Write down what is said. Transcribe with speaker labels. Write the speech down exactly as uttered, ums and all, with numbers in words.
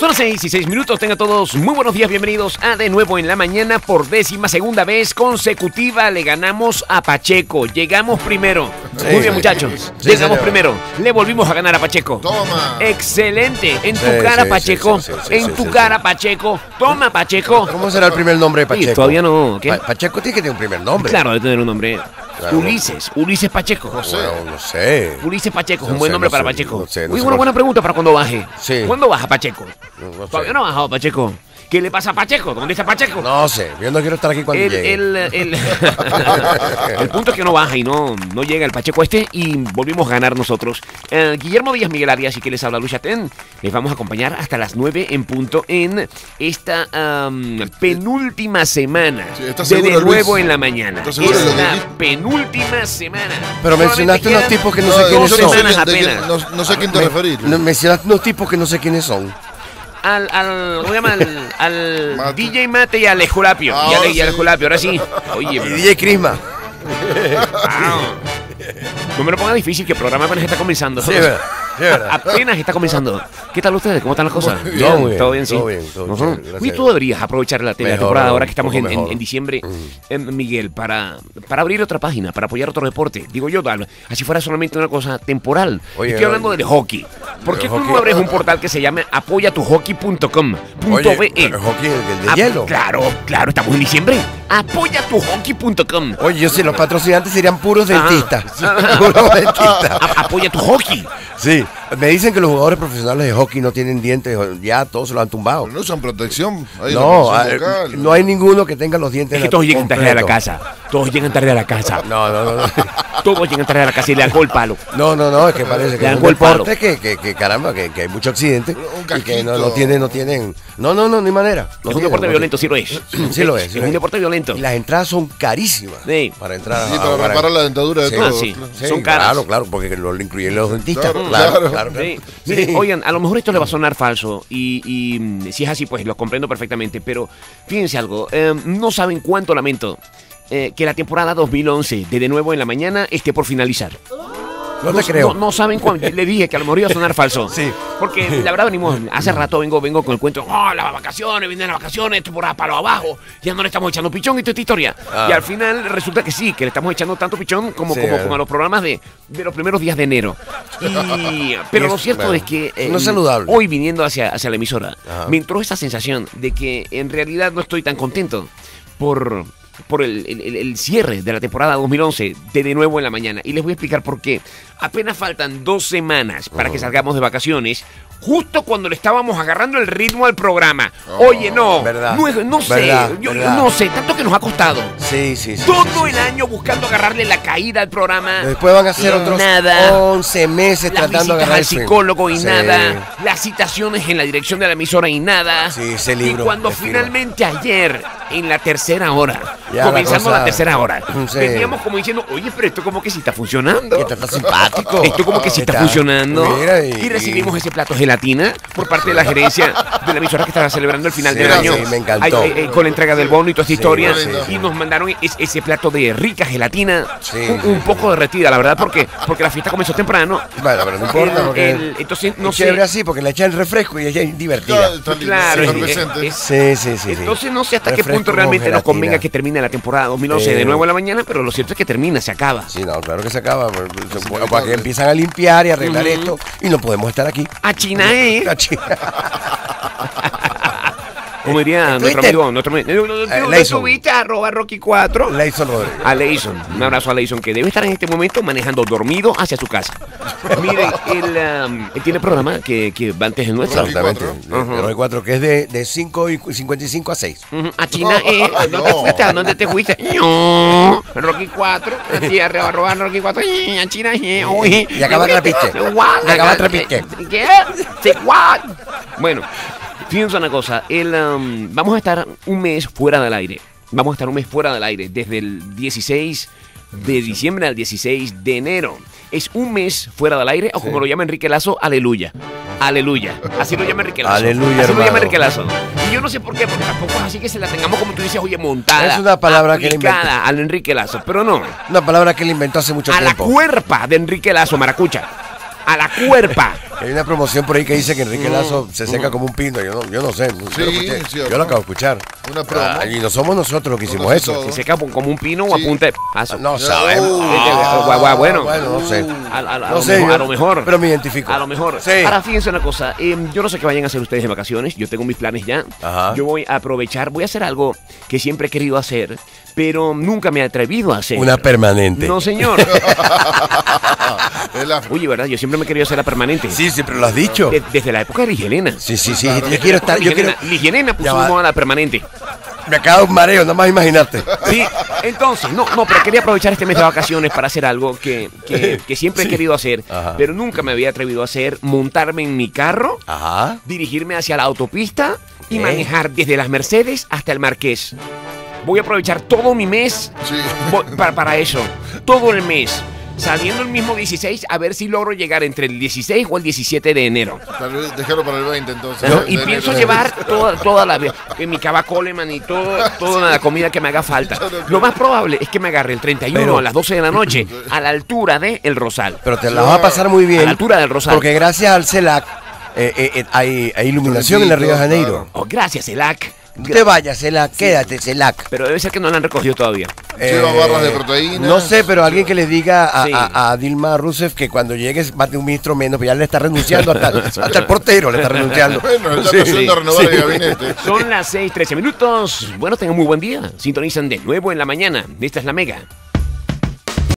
Speaker 1: Son las seis y seis minutos, tengan todos muy buenos días, bienvenidos a De Nuevo en la Mañana. Por décima segunda vez consecutiva le ganamos a Pacheco, llegamos primero. Sí, muy bien, muchachos, sí, llegamos señor. primero, le volvimos a ganar a Pacheco.
Speaker 2: Toma.
Speaker 1: Excelente, en tu
Speaker 2: sí,
Speaker 1: cara
Speaker 2: sí,
Speaker 1: Pacheco,
Speaker 2: sí, sí, sí,
Speaker 1: en
Speaker 2: sí,
Speaker 1: tu
Speaker 2: sí,
Speaker 1: cara
Speaker 2: sí.
Speaker 1: Pacheco, toma Pacheco.
Speaker 2: ¿Cómo será el primer nombre de Pacheco?
Speaker 1: Sí, todavía no, ¿qué?
Speaker 2: Pa Pacheco tiene que tener un primer nombre.
Speaker 1: Claro, debe tener un nombre.
Speaker 2: Claro.
Speaker 1: Ulises, Ulises Pacheco.
Speaker 2: No sé. Bueno, no sé.
Speaker 1: Ulises Pacheco,
Speaker 2: No
Speaker 1: un buen
Speaker 2: sé,
Speaker 1: nombre
Speaker 2: no
Speaker 1: para
Speaker 2: sé,
Speaker 1: Pacheco.
Speaker 2: no sé, no
Speaker 1: Muy
Speaker 2: sé,
Speaker 1: buena,
Speaker 2: no
Speaker 1: buena pregunta para cuando baje.
Speaker 2: Sí.
Speaker 1: ¿Cuándo baja Pacheco?
Speaker 2: No, no sé.
Speaker 1: Todavía no ha bajado Pacheco. ¿Qué le pasa a Pacheco? ¿Dónde está Pacheco?
Speaker 2: No sé, yo no quiero estar aquí cuando
Speaker 1: El,
Speaker 2: llegue.
Speaker 1: el, el, el punto es que no baja y no, no llega el Pacheco este y volvimos a ganar nosotros. Eh, Guillermo Díaz Miguel Arias, y que les habla Luis Chatén, les vamos a acompañar hasta las nueve en punto en esta um, penúltima semana
Speaker 3: Sí, ¿estás
Speaker 1: de
Speaker 3: seguro,
Speaker 1: De Nuevo
Speaker 3: Luis?
Speaker 1: en la Mañana.
Speaker 3: ¿Estás seguro de lo que
Speaker 1: Esta
Speaker 3: dijiste?
Speaker 1: penúltima semana.
Speaker 2: Pero
Speaker 1: Solamente
Speaker 2: mencionaste unos
Speaker 1: quedan
Speaker 2: tipos que no
Speaker 3: No,
Speaker 2: sé
Speaker 3: yo
Speaker 2: quiénes
Speaker 1: dos
Speaker 3: no
Speaker 2: son.
Speaker 3: sé
Speaker 1: semanas
Speaker 3: de quién-
Speaker 1: apenas.
Speaker 3: no- no sé a quién te
Speaker 2: Me-
Speaker 3: referís.
Speaker 2: no, mencionaste unos tipos que no sé quiénes son.
Speaker 1: Al, al, ¿cómo se llama? Al, al
Speaker 3: Mate.
Speaker 1: D J Mate y al Esculapio.
Speaker 3: Ah,
Speaker 1: y al,
Speaker 3: ahora
Speaker 1: y al
Speaker 3: sí.
Speaker 1: Esculapio, ahora sí. Oye,
Speaker 2: Y
Speaker 1: bro.
Speaker 2: D J Crisma.
Speaker 1: Ah. No me lo ponga difícil, que el programa apenas está comenzando.
Speaker 2: Sí, es verdad. Sí, es verdad.
Speaker 1: Apenas está comenzando. ¿Qué tal ustedes? ¿Cómo están las cosas?
Speaker 2: Muy bien, muy bien,
Speaker 1: todo bien, sí.
Speaker 2: todo bien, todo
Speaker 1: Ujú.
Speaker 2: chévere, gracias
Speaker 1: Oye,
Speaker 2: a
Speaker 1: tú
Speaker 2: Dios.
Speaker 1: deberías aprovechar la, la
Speaker 2: Mejor,
Speaker 1: temporada ahora que estamos
Speaker 2: un
Speaker 1: en,
Speaker 2: poco
Speaker 1: en-
Speaker 2: mejor.
Speaker 1: en diciembre,
Speaker 2: Ujú.
Speaker 1: eh, Miguel, para, para abrir otra página, para apoyar otro deporte. Digo yo, tal, así fuera solamente una cosa temporal.
Speaker 2: Oye,
Speaker 1: Estoy hablando
Speaker 2: oye.
Speaker 1: del hockey. ¿Por qué
Speaker 2: El
Speaker 1: tú no
Speaker 2: hockey.
Speaker 1: abres un portal que se llame apoya tu hockey punto com punto
Speaker 2: Oye,
Speaker 1: be?
Speaker 2: el hockey, el de
Speaker 1: Ah,
Speaker 2: hielo.
Speaker 1: Claro, claro, estamos en diciembre. apoya tu hockey punto com.
Speaker 2: Oye, yo sé, los patrocinantes serían puros
Speaker 1: Ah.
Speaker 2: dentistas. Puros dentistas.
Speaker 1: A- apoya tu hockey.
Speaker 2: Sí, me dicen que los jugadores profesionales de hockey no tienen dientes, ya todos se lo han tumbado.
Speaker 3: Pero no usan protección. Hay
Speaker 2: No,
Speaker 3: una
Speaker 2: ah,
Speaker 3: protección vocal.
Speaker 2: no hay ninguno que tenga los dientes.
Speaker 1: Es que todos llegan tarde a la
Speaker 2: completos.
Speaker 1: casa. Todos llegan tarde a la casa.
Speaker 2: No, no, no, no.
Speaker 1: Todos llegan tarde a la casa y le dan gol palo.
Speaker 2: No, no, no, es que parece que
Speaker 1: Le
Speaker 2: es
Speaker 1: dan
Speaker 2: un
Speaker 1: gol palo.
Speaker 2: deporte que, que, que caramba, que, que hay mucho accidente
Speaker 3: Un
Speaker 2: y que no,
Speaker 3: casquito.
Speaker 2: no tienen, no tienen, no, no, no, ni manera. No
Speaker 1: Es un
Speaker 2: tienen,
Speaker 1: deporte
Speaker 2: no
Speaker 1: violento, sí lo es.
Speaker 2: Sí lo es, sí
Speaker 1: Es
Speaker 2: lo
Speaker 1: un
Speaker 2: es.
Speaker 1: deporte violento.
Speaker 2: Y las entradas son carísimas
Speaker 1: Sí.
Speaker 2: para entrar
Speaker 3: Sí,
Speaker 2: a
Speaker 3: para
Speaker 2: jugar
Speaker 3: reparar
Speaker 2: ahí.
Speaker 3: la dentadura de
Speaker 2: Sí.
Speaker 3: todos.
Speaker 1: Ah, sí.
Speaker 2: Sí,
Speaker 1: Son caras.
Speaker 2: Claro, claro, porque lo incluyen los dentistas.
Speaker 3: Claro,
Speaker 2: Claro, claro,
Speaker 3: claro.
Speaker 2: claro.
Speaker 1: Sí.
Speaker 2: Sí.
Speaker 1: Miren, oigan, a lo mejor esto le va a sonar falso y, y, mm, si es así, pues lo comprendo perfectamente, pero fíjense algo, eh, no saben cuánto lamento eh, que la temporada dos mil once de De Nuevo en la Mañana esté por finalizar.
Speaker 2: No te creo.
Speaker 1: No, no saben cuánto. Le dije que a lo mejor iba a sonar falso.
Speaker 2: Sí.
Speaker 1: Porque la verdad venimos, hace rato vengo, vengo con el cuento, oh, las vacaciones, vienen las vacaciones, temporada para abajo, ya no le estamos echando pichón y toda esta historia.
Speaker 2: Ah.
Speaker 1: Y al final resulta que sí, que le estamos echando tanto pichón como,
Speaker 2: Sí,
Speaker 1: como,
Speaker 2: eh.
Speaker 1: como a los programas de, de los primeros días de enero. Y, pero
Speaker 2: Y
Speaker 1: lo
Speaker 2: es-
Speaker 1: cierto
Speaker 2: bueno,
Speaker 1: es que eh,
Speaker 2: no es saludable.
Speaker 1: hoy viniendo hacia, hacia la emisora,
Speaker 2: Ajá.
Speaker 1: me entró esa sensación de que en realidad no estoy tan contento por, por el, el- el cierre de la temporada dos mil once de De Nuevo en la Mañana. Y les voy a explicar por qué. Apenas faltan dos semanas para que salgamos de vacaciones, justo cuando le estábamos agarrando el ritmo al programa. Oye, no,
Speaker 2: verdad,
Speaker 1: no, es- no sé,
Speaker 2: verdad,
Speaker 1: yo,
Speaker 2: verdad.
Speaker 1: no sé, tanto que nos ha costado.
Speaker 2: Sí, sí, sí.
Speaker 1: Todo
Speaker 2: sí, sí,
Speaker 1: el
Speaker 2: sí.
Speaker 1: año buscando agarrarle la caída al programa.
Speaker 2: Después van a ser
Speaker 1: y
Speaker 2: otros
Speaker 1: nada.
Speaker 2: once meses
Speaker 1: Las
Speaker 2: tratando de
Speaker 1: visitas
Speaker 2: agarrar
Speaker 1: al
Speaker 2: el swing.
Speaker 1: psicólogo y
Speaker 2: Sí.
Speaker 1: nada, las citaciones en la dirección de la emisora y nada.
Speaker 2: Sí, ese
Speaker 1: y
Speaker 2: libro
Speaker 1: cuando
Speaker 2: de firma.
Speaker 1: finalmente ayer, en la tercera hora,
Speaker 2: Ya,
Speaker 1: comenzando
Speaker 2: la
Speaker 1: la,
Speaker 2: cosa-
Speaker 1: tercera hora,
Speaker 2: Sí.
Speaker 1: veníamos como diciendo, oye, pero esto como que sí está funcionando.
Speaker 2: Que está, está simpático.
Speaker 1: Esto como que sí está,
Speaker 2: Está-
Speaker 1: funcionando.
Speaker 2: mira,
Speaker 1: y,
Speaker 2: y-
Speaker 1: recibimos ese plato gelatina por parte de la gerencia de la emisora que estaba celebrando el final
Speaker 2: Sí,
Speaker 1: del año.
Speaker 2: sí, me encantó.
Speaker 1: Ay, ay, ay, con la entrega del bono y toda esta
Speaker 2: Sí,
Speaker 1: historia.
Speaker 2: sí,
Speaker 1: y
Speaker 2: sí.
Speaker 1: nos mandaron es- ese plato de rica gelatina.
Speaker 2: Sí,
Speaker 1: un,
Speaker 2: sí,
Speaker 1: un
Speaker 2: sí.
Speaker 1: poco derretida, la verdad, porque, porque la fiesta comenzó temprano.
Speaker 2: Bueno, pero no importa
Speaker 1: El-
Speaker 2: porque
Speaker 1: el- entonces, no
Speaker 2: es
Speaker 1: sé.
Speaker 2: chévere así porque le echan el refresco y ella es divertida.
Speaker 3: Claro, está lindo,
Speaker 1: Claro,
Speaker 3: sí,
Speaker 1: es-
Speaker 3: efervescente.
Speaker 1: es-
Speaker 2: Sí, sí, sí. sí.
Speaker 1: Entonces no sé hasta qué
Speaker 2: Refresco
Speaker 1: punto
Speaker 2: con
Speaker 1: realmente nos
Speaker 2: gelatina.
Speaker 1: convenga que termine la temporada dos mil once
Speaker 2: Eh.
Speaker 1: de nuevo en la mañana, pero lo cierto es que termina, se acaba.
Speaker 2: Sí, no, claro que se acaba. pues, se-
Speaker 3: inevitable.
Speaker 2: Para que empiezan a limpiar y arreglar esto y no podemos estar aquí.
Speaker 1: A China, ¿eh?
Speaker 2: La chica.
Speaker 1: Como diría nuestro
Speaker 2: Twitter.
Speaker 1: amigo, nuestro amigo. ¿No, no,
Speaker 2: Eh,
Speaker 1: no
Speaker 2: Leison.
Speaker 1: subiste a arroba Rocky cuatro?
Speaker 2: Leison Rodríguez.
Speaker 1: A Leison, un abrazo a Leison, que debe estar en este momento manejando dormido hacia su casa. Miren, él, um, él tiene programa que, que va antes del nuestro.
Speaker 2: Exactamente.
Speaker 3: cuatro.
Speaker 2: De Roy cuatro, que es de, de cinco y cincuenta y cinco a seis.
Speaker 1: Ujú, A China, ¿eh?
Speaker 3: Ay,
Speaker 1: ¿Dónde
Speaker 3: no.
Speaker 1: fuiste? ¿A dónde te fuiste? No, Rocky cuatro, así arroba, arroba Rocky cuatro, eh, a China, eh, uy.
Speaker 2: Y acaba trapiste.
Speaker 1: What?
Speaker 2: Y acaba trapiste.
Speaker 1: ¿Qué? Sí, what? Bueno, fíjense una cosa, el, um, vamos a estar un mes fuera del aire. Vamos a estar un mes fuera del aire, desde el dieciséis de diciembre al dieciséis de enero. Es un mes fuera del aire, o como lo llama Enrique Lazo, aleluya. Aleluya. Así lo llama Enrique Lazo.
Speaker 2: Aleluya,
Speaker 1: Así lo
Speaker 2: hermano.
Speaker 1: llama Enrique Lazo. Y yo no sé por qué, porque tampoco es así que se la tengamos, como tú dices, oye, montada.
Speaker 2: Es una palabra que él inventó.
Speaker 1: aplicada al Enrique Lazo, pero no.
Speaker 2: Una palabra que él inventó hace mucho
Speaker 1: A la
Speaker 2: tiempo.
Speaker 1: cuerpa de Enrique Lazo, maracucha. A la cuerpa
Speaker 2: Hay una promoción por ahí que dice que Enrique Lazo se seca como un pino. Yo no, yo no sé. Yo,
Speaker 3: Sí,
Speaker 2: lo escuché.
Speaker 3: cierto.
Speaker 2: Yo lo acabo de escuchar.
Speaker 3: Una promo.
Speaker 2: Ah, y no somos nosotros los que hicimos
Speaker 3: Conoce
Speaker 2: eso.
Speaker 3: todo.
Speaker 1: Se seca como un pino o
Speaker 3: Sí.
Speaker 1: a punta de paso.
Speaker 2: No sabemos.
Speaker 3: Uh,
Speaker 1: Ah, guau, guau, bueno.
Speaker 2: Bueno, no sé.
Speaker 1: A, a- a
Speaker 2: No
Speaker 1: lo
Speaker 2: sé,
Speaker 1: mejor,
Speaker 2: yo-
Speaker 1: a lo mejor.
Speaker 2: pero me identifico.
Speaker 1: A lo mejor.
Speaker 2: Sí.
Speaker 1: Ahora, fíjense una cosa. eh, yo no sé qué vayan a hacer ustedes de vacaciones. Yo tengo mis planes ya.
Speaker 2: Ajá.
Speaker 1: Yo voy a aprovechar. Voy a hacer algo que siempre he querido hacer, pero nunca me he atrevido a hacer.
Speaker 2: Una permanente.
Speaker 1: No, señor.
Speaker 3: Es la-
Speaker 1: Oye, ¿verdad? Yo siempre me he querido hacer la permanente.
Speaker 2: Sí, siempre lo has dicho.
Speaker 1: De- desde la época de Ligelena.
Speaker 2: Sí, sí, sí.
Speaker 3: Claro.
Speaker 2: Yo quiero estar. Yo quiero.
Speaker 1: Ligelena, Ligelena puso
Speaker 2: Ya va.
Speaker 1: de moda la permanente.
Speaker 2: Me acaba de un mareo, nada más imaginarte.
Speaker 1: Sí, entonces, no, no, pero quería aprovechar este mes de vacaciones para hacer algo que, que, que siempre he querido hacer,
Speaker 2: Ajá.
Speaker 1: pero nunca me había atrevido a hacer, montarme en mi carro,
Speaker 2: Ajá.
Speaker 1: dirigirme hacia la autopista y
Speaker 2: ¿Qué?
Speaker 1: manejar desde las Mercedes hasta el Marqués. Voy a aprovechar todo mi mes
Speaker 3: Sí.
Speaker 1: vo- para, para eso, todo el mes. Saliendo el mismo dieciséis, a ver si logro llegar entre el dieciséis o el diecisiete de enero.
Speaker 3: Tal vez dejarlo para el veinte entonces.
Speaker 1: ¿No?
Speaker 3: De
Speaker 1: Y
Speaker 3: enero.
Speaker 1: pienso llevar toda, toda la en mi cava Coleman y todo, toda la comida que me haga falta. Lo más probable es que me agarre el treinta y uno
Speaker 2: Pero-
Speaker 1: a las doce de la noche a la altura de El Rosal.
Speaker 2: Pero te la vas a pasar muy bien.
Speaker 1: A la altura del Rosal.
Speaker 2: Porque gracias al CELAC eh, eh, eh, hay, hay iluminación en la Río de Janeiro.
Speaker 3: Claro.
Speaker 1: Oh, gracias, Elac.
Speaker 2: No te vayas, CELAC, quédate, CELAC.
Speaker 1: Pero debe ser que no la han recogido todavía.
Speaker 3: Lleva barras de proteína.
Speaker 2: No sé, pero alguien que le diga a,
Speaker 1: Sí.
Speaker 2: a- a Dilma Rousseff que cuando llegues va a tener un ministro menos, pues ya le está renunciando hasta, hasta el portero le está renunciando.
Speaker 3: Bueno, está
Speaker 2: Sí.
Speaker 3: empezando a renovar
Speaker 1: Sí.
Speaker 3: el gabinete.
Speaker 1: Son las seis trece minutos. Bueno, tengan muy buen día. Sintonizan de nuevo en la mañana. Esta es la Mega.